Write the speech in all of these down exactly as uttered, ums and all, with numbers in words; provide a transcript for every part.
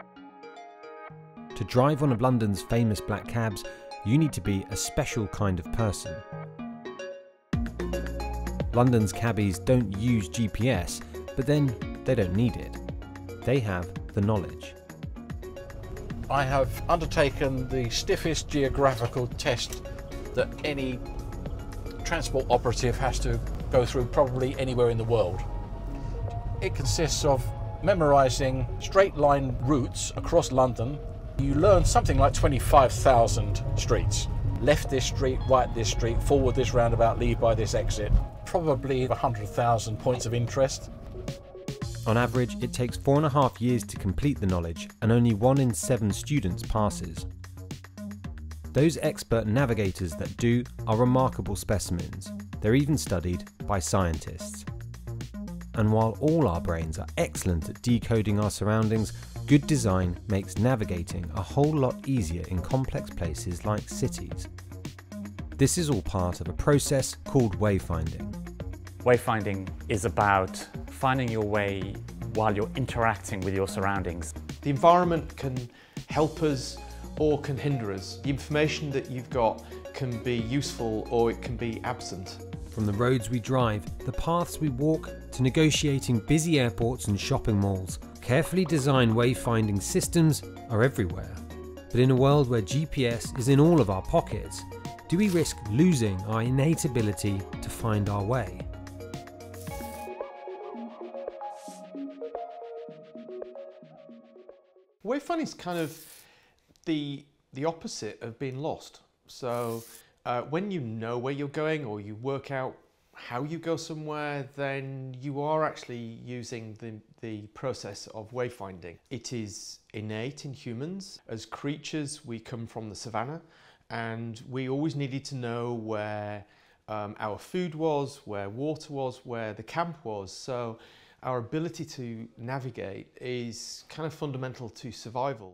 To drive one of London's famous black cabs, you need to be a special kind of person. London's cabbies don't use G P S, but then they don't need it. They have the knowledge. I have undertaken the stiffest geographical test that any transport operative has to go through probably anywhere in the world. It consists of memorising straight line routes across London. You learn something like twenty-five thousand streets. Left this street, right this street, forward this roundabout, leave by this exit. Probably one hundred thousand points of interest. On average, it takes four and a half years to complete the knowledge, and only one in seven students passes. Those expert navigators that do are remarkable specimens. They're even studied by scientists. And while all our brains are excellent at decoding our surroundings, good design makes navigating a whole lot easier in complex places like cities. This is all part of a process called wayfinding. Wayfinding is about finding your way while you're interacting with your surroundings. The environment can help us or can hinder us. The information that you've got can be useful or it can be absent. From the roads we drive, the paths we walk, to negotiating busy airports and shopping malls, carefully designed wayfinding systems are everywhere. But in a world where G P S is in all of our pockets, do we risk losing our innate ability to find our way? Wayfinding is kind of the, the opposite of being lost. So uh, when you know where you're going or you work out how you go somewhere, then you are actually using the, the process of wayfinding. It is innate in humans. As creatures, we come from the savannah, and we always needed to know where um, our food was, where water was, where the camp was. So our ability to navigate is kind of fundamental to survival.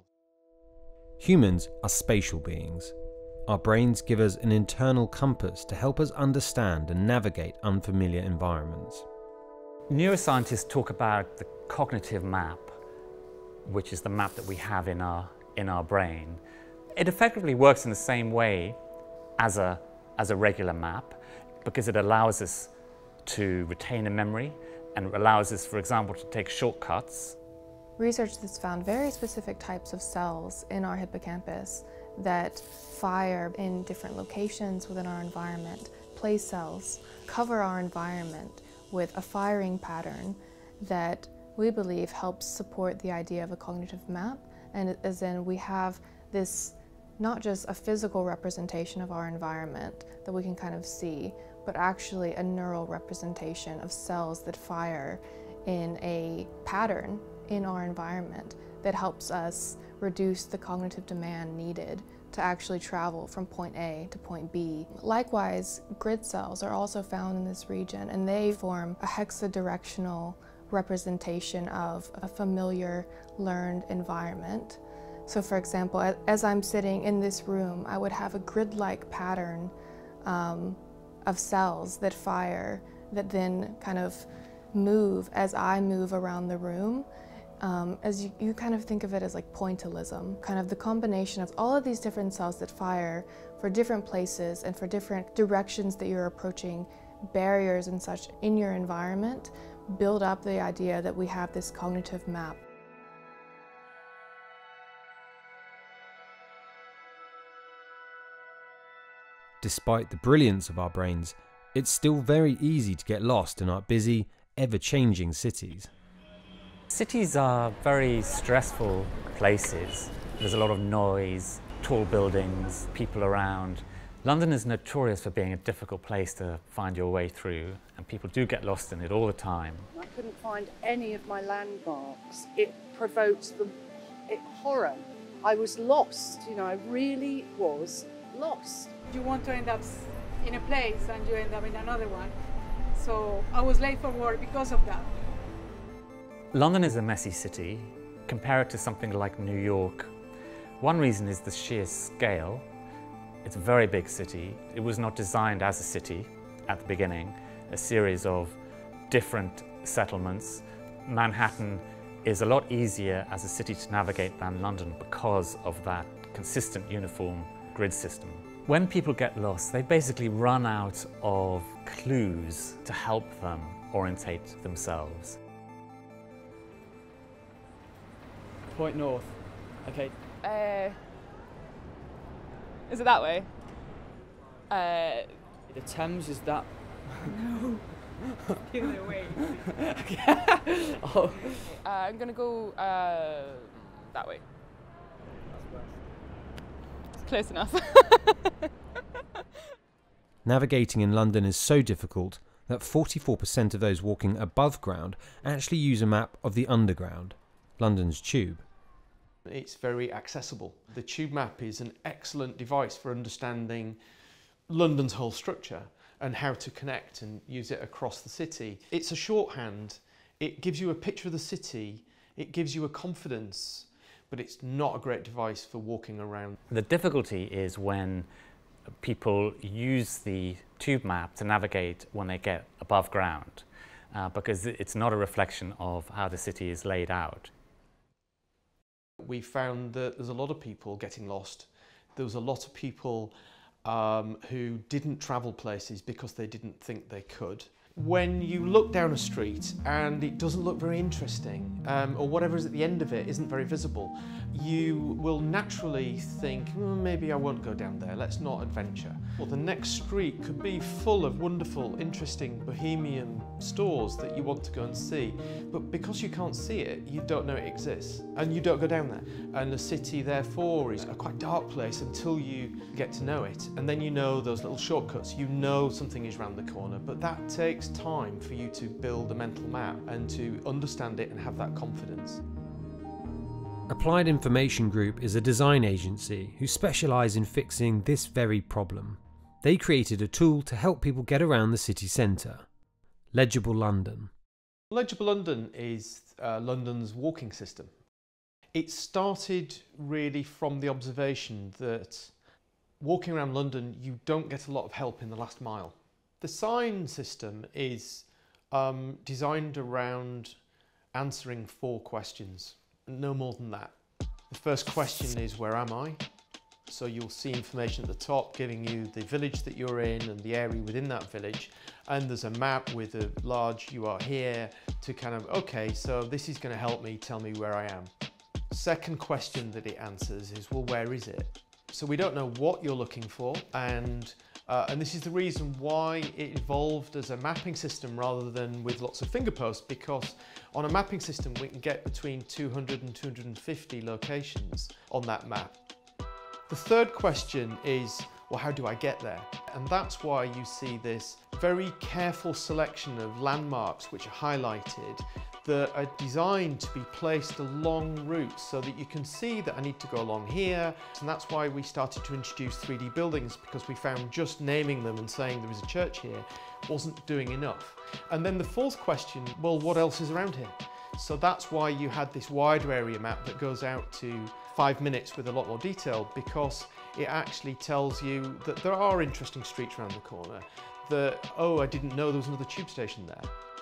Humans are spatial beings. Our brains give us an internal compass to help us understand and navigate unfamiliar environments. Neuroscientists talk about the cognitive map, which is the map that we have in our, in our brain. It effectively works in the same way as a, as a regular map, because it allows us to retain a memory and allows us, for example, to take shortcuts. Research has found very specific types of cells in our hippocampus that fire in different locations within our environment. Place cells cover our environment with a firing pattern that we believe helps support the idea of a cognitive map, and as in we have this not just a physical representation of our environment that we can kind of see, but actually a neural representation of cells that fire in a pattern in our environment that helps us reduce the cognitive demand needed to actually travel from point A to point B. Likewise, grid cells are also found in this region, and they form a hexadirectional representation of a familiar learned environment. So for example, as I'm sitting in this room, I would have a grid-like pattern um, of cells that fire, that then kind of move as I move around the room. Um, as you, you kind of think of it as like pointillism, kind of the combination of all of these different cells that fire for different places and for different directions that you're approaching, barriers and such in your environment, build up the idea that we have this cognitive map. Despite the brilliance of our brains, it's still very easy to get lost in our busy, ever-changing cities. Cities are very stressful places. There's a lot of noise, tall buildings, people around. London is notorious for being a difficult place to find your way through, and people do get lost in it all the time. I couldn't find any of my landmarks. It provoked the it, horror. I was lost, you know, I really was lost. You want to end up in a place and you end up in another one. So I was late for work because of that. London is a messy city. Compare it to something like New York. One reason is the sheer scale. It's a very big city. It was not designed as a city at the beginning, a series of different settlements. Manhattan is a lot easier as a city to navigate than London because of that consistent uniform grid system. When people get lost, they basically run out of clues to help them orientate themselves. Point north. Okay. Uh, is it that way? Uh, The Thames is that. no. The other way. Oh. Uh, I'm gonna go uh, that way. Close enough. Navigating in London is so difficult that forty-four percent of those walking above ground actually use a map of the underground, London's tube. It's very accessible. The tube map is an excellent device for understanding London's whole structure and how to connect and use it across the city. It's a shorthand. It gives you a picture of the city. It gives you a confidence, but it's not a great device for walking around. The difficulty is when people use the tube map to navigate when they get above ground, uh, because it's not a reflection of how the city is laid out. We found that there's a lot of people getting lost. There was a lot of people um, who didn't travel places because they didn't think they could. When you look down a street and it doesn't look very interesting, um, or whatever is at the end of it isn't very visible, you will naturally think, well, maybe I won't go down there, let's not adventure. Or the next street could be full of wonderful, interesting, bohemian stores that you want to go and see. But because you can't see it, you don't know it exists, and you don't go down there. And the city, therefore, is a quite dark place until you get to know it. And then you know those little shortcuts, you know something is round the corner, but that takes time for you to build a mental map and to understand it and have that confidence. Applied Information Group is a design agency who specialise in fixing this very problem. They created a tool to help people get around the city centre, Legible London. Legible London is uh, London's walking system. It started really from the observation that walking around London, you don't get a lot of help in the last mile. The sign system is um, designed around answering four questions, no more than that. The first question is, where am I? So you'll see information at the top giving you the village that you're in and the area within that village. And there's a map with a large you are here to kind of, okay, so this is going to help me tell me where I am. Second question that it answers is, well, where is it? So we don't know what you're looking for, and Uh, and this is the reason why it evolved as a mapping system rather than with lots of finger posts, because on a mapping system we can get between two hundred and two hundred fifty locations on that map. The third question is, well, how do I get there? And that's why you see this very careful selection of landmarks which are highlighted that are designed to be placed along routes so that you can see that I need to go along here. And that's why we started to introduce three D buildings, because we found just naming them and saying there is a church here wasn't doing enough. And then the fourth question, well, what else is around here? So that's why you had this wider area map that goes out to five minutes with a lot more detail, because it actually tells you that there are interesting streets around the corner, that, oh, I didn't know there was another tube station there.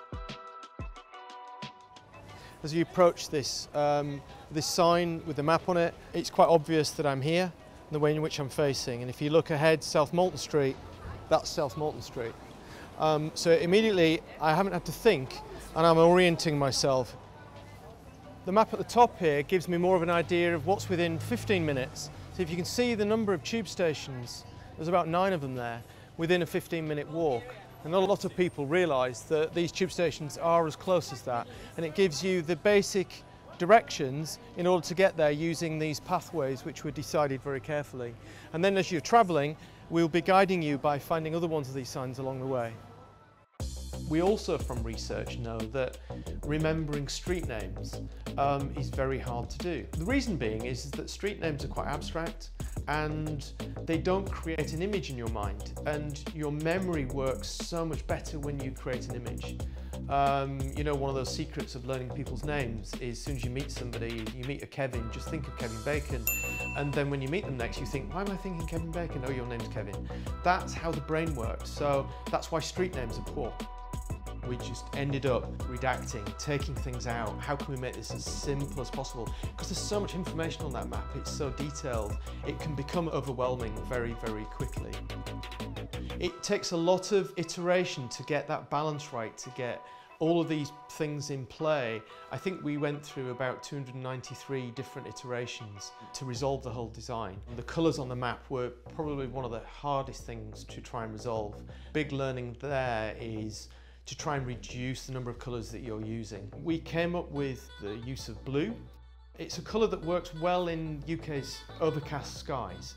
As you approach this, um, this sign with the map on it, it's quite obvious that I'm here, the way in which I'm facing. And if you look ahead, South Molton Street, that's South Molton Street. Um, so immediately, I haven't had to think, and I'm orienting myself. The map at the top here gives me more of an idea of what's within fifteen minutes. So if you can see the number of tube stations, there's about nine of them there, within a fifteen minute walk. And not a lot of people realise that these tube stations are as close as that, and it gives you the basic directions in order to get there using these pathways which were decided very carefully. And then as you're travelling, we'll be guiding you by finding other ones of these signs along the way. We also from research know that remembering street names um, is very hard to do. The reason being is that street names are quite abstract and they don't create an image in your mind, and your memory works so much better when you create an image. Um, you know, one of those secrets of learning people's names is as soon as you meet somebody, you meet a Kevin, just think of Kevin Bacon, and then when you meet them next you think, why am I thinking Kevin Bacon? Oh, your name's Kevin. That's how the brain works, so that's why street names are poor. We just ended up redacting, taking things out. How can we make this as simple as possible? Because there's so much information on that map, it's so detailed, it can become overwhelming very, very quickly. It takes a lot of iteration to get that balance right, to get all of these things in play. I think we went through about two hundred ninety-three different iterations to resolve the whole design. The colours on the map were probably one of the hardest things to try and resolve. Big learning there is to try and reduce the number of colours that you're using. We came up with the use of blue. It's a colour that works well in U K's overcast skies.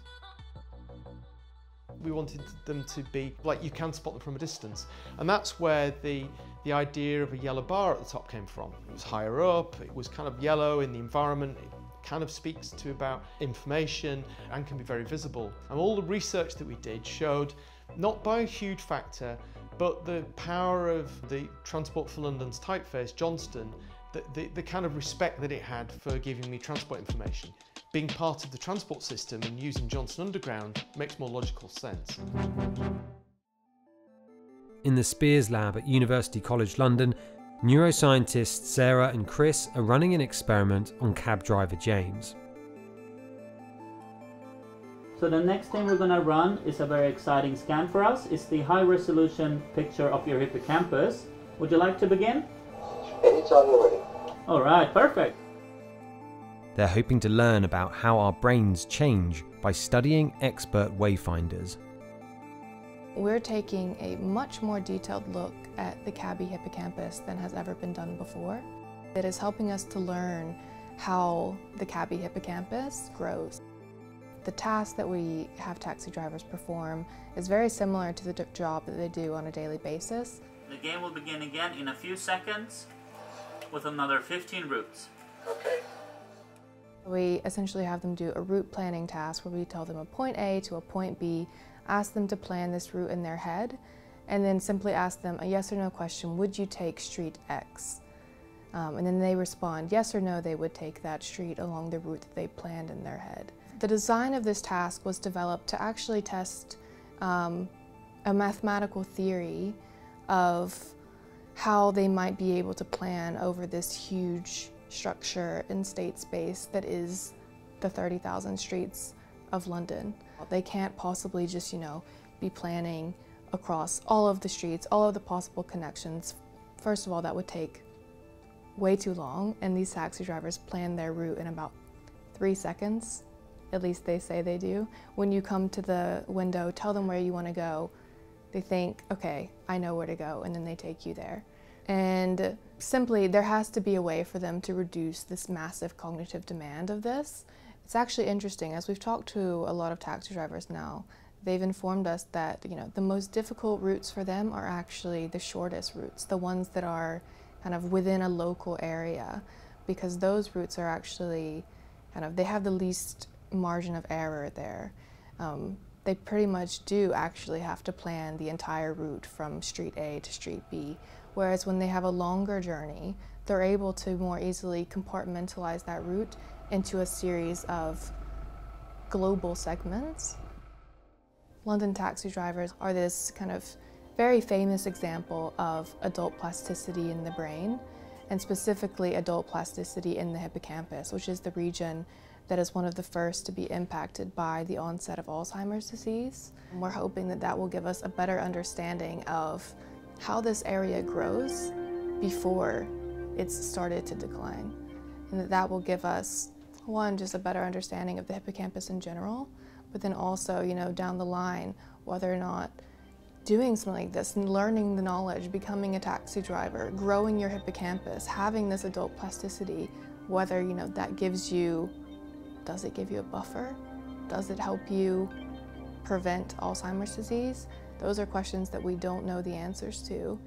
We wanted them to be like you can spot them from a distance, and that's where the the idea of a yellow bar at the top came from. It was higher up, it was kind of yellow in the environment, it kind of speaks to about information and can be very visible. And all the research that we did showed, not by a huge factor, but the power of the Transport for London's typeface, Johnston, the, the, the kind of respect that it had for giving me transport information. Being part of the transport system and using Johnston Underground makes more logical sense. In the Spears lab at University College London, neuroscientists Sarah and Chris are running an experiment on cab driver James. So the next thing we're going to run is a very exciting scan for us. It's the high resolution picture of your hippocampus. Would you like to begin? Anytime you're ready. All right, perfect. They're hoping to learn about how our brains change by studying expert wayfinders. We're taking a much more detailed look at the cabby hippocampus than has ever been done before. It is helping us to learn how the cabby hippocampus grows. The task that we have taxi drivers perform is very similar to the job that they do on a daily basis. The game will begin again in a few seconds with another fifteen routes. Okay. We essentially have them do a route planning task where we tell them a point A to a point B, ask them to plan this route in their head, and then simply ask them a yes or no question, would you take street X? Um, and then they respond yes or no, they would take that street along the route that they planned in their head. The design of this task was developed to actually test um, a mathematical theory of how they might be able to plan over this huge structure in state space that is the thirty thousand streets of London. They can't possibly just, you know, be planning across all of the streets, all of the possible connections. First of all, that would take way too long, and these taxi drivers plan their route in about three seconds. At least they say they do. When you come to the window, tell them where you want to go, they think, okay, I know where to go, and then they take you there. And simply, there has to be a way for them to reduce this massive cognitive demand of this. It's actually interesting, as we've talked to a lot of taxi drivers now, they've informed us that, you know, the most difficult routes for them are actually the shortest routes, the ones that are kind of within a local area, because those routes are actually kind of, they have the least margin of error there. Um, they pretty much do actually have to plan the entire route from street A to street B, whereas when they have a longer journey, they're able to more easily compartmentalize that route into a series of global segments. London taxi drivers are this kind of very famous example of adult plasticity in the brain, and specifically adult plasticity in the hippocampus, which is the region that is one of the first to be impacted by the onset of Alzheimer's disease. And we're hoping that that will give us a better understanding of how this area grows before it's started to decline, and that that will give us, one, just a better understanding of the hippocampus in general, but then also, you know, down the line, whether or not doing something like this and learning the knowledge, becoming a taxi driver, growing your hippocampus, having this adult plasticity, whether, you know, that gives you, does it give you a buffer? Does it help you prevent Alzheimer's disease? Those are questions that we don't know the answers to.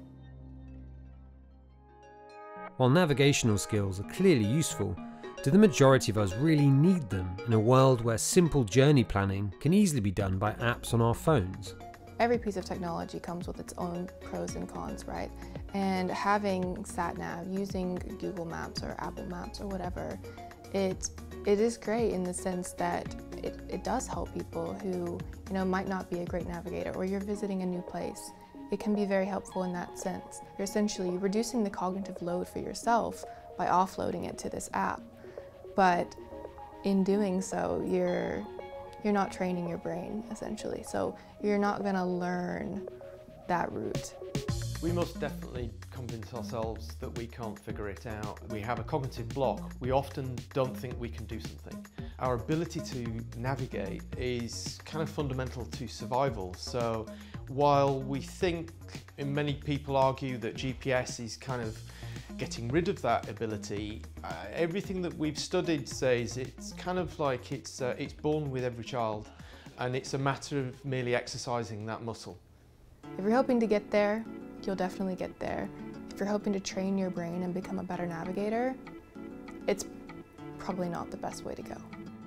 While navigational skills are clearly useful, do the majority of us really need them in a world where simple journey planning can easily be done by apps on our phones? Every piece of technology comes with its own pros and cons, right? And having SatNav, using Google Maps or Apple Maps or whatever, it it is great in the sense that it, it does help people who, you know, might not be a great navigator, or you're visiting a new place. it can be very helpful in that sense. You're essentially reducing the cognitive load for yourself by offloading it to this app. But in doing so, you're, you're not training your brain, essentially. So you're not going to learn that route. We must definitely convince ourselves that we can't figure it out. We have a cognitive block. We often don't think we can do something. Our ability to navigate is kind of fundamental to survival. So while we think, and many people argue that G P S is kind of getting rid of that ability, uh, everything that we've studied says it's kind of like it's, uh, it's born with every child, and it's a matter of merely exercising that muscle. If you're hoping to get there, you'll definitely get there. If you're hoping to train your brain and become a better navigator, it's probably not the best way to go.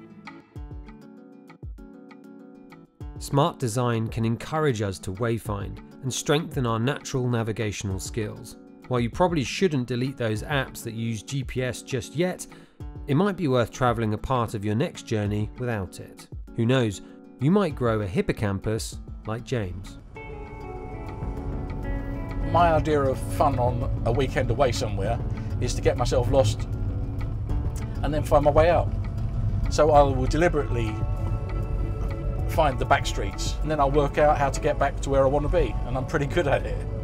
Smart design can encourage us to wayfind and strengthen our natural navigational skills. While you probably shouldn't delete those apps that use G P S just yet, it might be worth travelling a part of your next journey without it. Who knows, you might grow a hippocampus like James. My idea of fun on a weekend away somewhere is to get myself lost and then find my way out. So I will deliberately find the back streets and then I'll work out how to get back to where I want to be, and I'm pretty good at it.